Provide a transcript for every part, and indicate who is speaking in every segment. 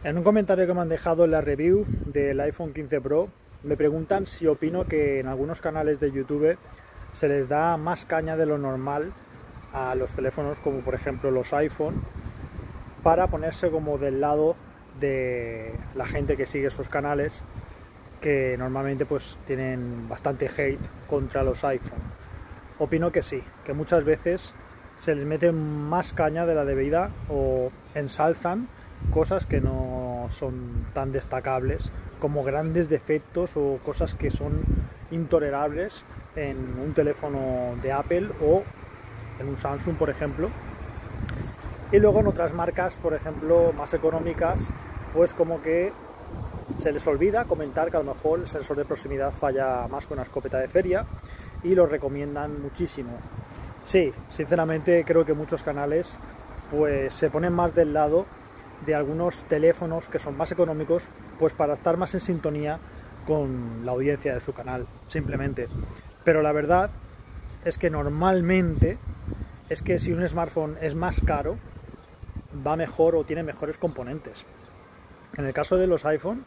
Speaker 1: En un comentario que me han dejado en la review del iPhone 15 Pro, me preguntan si opino que en algunos canales de YouTube se les da más caña de lo normal a los teléfonos, como por ejemplo los iPhone, para ponerse como del lado de la gente que sigue esos canales, que normalmente pues tienen bastante hate contra los iPhone. Opino que sí, que muchas veces se les mete más caña de la debida o ensalzan cosas que no son tan destacables, como grandes defectos o cosas que son intolerables en un teléfono de Apple o en un Samsung, por ejemplo. Y luego en otras marcas, por ejemplo, más económicas, pues como que se les olvida comentar que a lo mejor el sensor de proximidad falla más que una escopeta de feria y lo recomiendan muchísimo. Sí, sinceramente creo que muchos canales pues se ponen más del lado de algunos teléfonos que son más económicos, pues para estar más en sintonía con la audiencia de su canal, simplemente. Pero la verdad es que normalmente es que si un smartphone es más caro, va mejor o tiene mejores componentes. En el caso de los iPhone,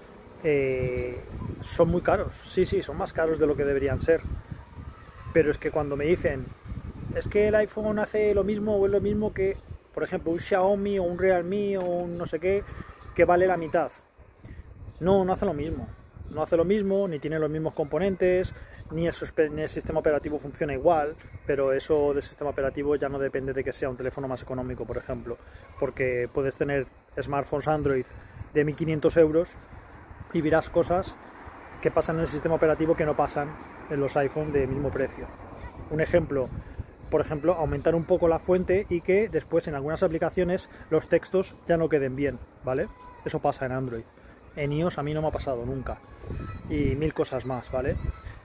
Speaker 1: son muy caros, sí, son más caros de lo que deberían ser. Pero es que cuando me dicen, es que el iPhone hace lo mismo o es lo mismo que, por ejemplo, un Xiaomi o un Realme o un no sé qué, que vale la mitad. No hace lo mismo. No hace lo mismo, ni tiene los mismos componentes, ni el sistema operativo funciona igual, pero eso del sistema operativo ya no depende de que sea un teléfono más económico, por ejemplo, porque puedes tener smartphones Android de 1.500 euros y verás cosas que pasan en el sistema operativo que no pasan en los iPhone de mismo precio. Un ejemplo, por ejemplo, aumentar un poco la fuente y que después en algunas aplicaciones los textos ya no queden bien, ¿vale? Eso pasa en Android. En iOS a mí no me ha pasado nunca. Y mil cosas más, ¿vale?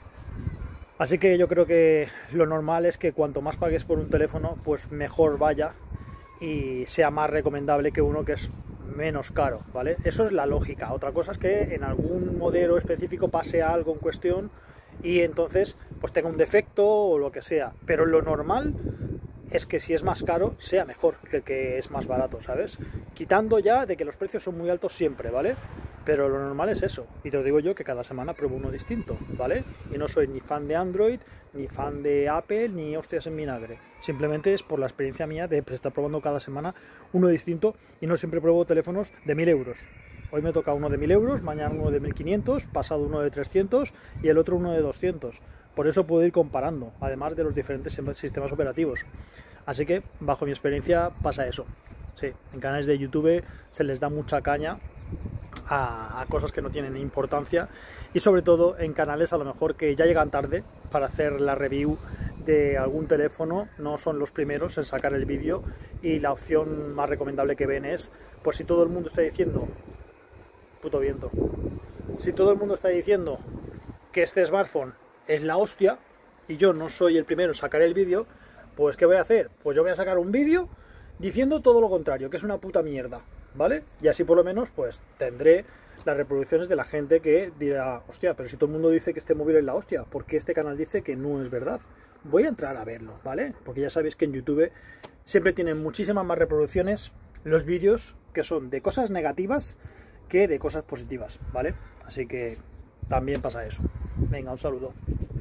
Speaker 1: Así que yo creo que lo normal es que cuanto más pagues por un teléfono, pues mejor vaya y sea más recomendable que uno que es menos caro, ¿vale? Eso es la lógica. Otra cosa es que en algún modelo específico pase algo en cuestión y entonces pues tenga un defecto o lo que sea. Pero lo normal es que si es más caro, sea mejor que el que es más barato, ¿sabes? Quitando ya de que los precios son muy altos siempre, ¿vale? Pero lo normal es eso. Y te lo digo yo que cada semana pruebo uno distinto, ¿vale? Y no soy ni fan de Android, ni fan de Apple, ni hostias en vinagre. Simplemente es por la experiencia mía de estar probando cada semana uno distinto y no siempre pruebo teléfonos de 1.000 euros. Hoy me toca uno de 1.000 euros, mañana uno de 1.500, pasado uno de 300 y el otro uno de 200. Por eso puedo ir comparando, además de los diferentes sistemas operativos. Así que, bajo mi experiencia, pasa eso. Sí, en canales de YouTube se les da mucha caña a cosas que no tienen importancia y sobre todo en canales a lo mejor que ya llegan tarde para hacer la review de algún teléfono, no son los primeros en sacar el vídeo y la opción más recomendable que ven es, pues si todo el mundo está diciendo, puto viento, si todo el mundo está diciendo que este smartphone es la hostia y yo no soy el primero en sacar el vídeo, pues ¿qué voy a hacer? Pues yo voy a sacar un vídeo diciendo todo lo contrario, que es una puta mierda, ¿vale? Y así por lo menos pues tendré las reproducciones de la gente que dirá, hostia, pero si todo el mundo dice que este móvil es la hostia, ¿por qué este canal dice que no es verdad? Voy a entrar a verlo, ¿vale? Porque ya sabéis que en YouTube siempre tienen muchísimas más reproducciones los vídeos que son de cosas negativas que de cosas positivas, ¿vale? Así que también pasa eso. Venga, un saludo.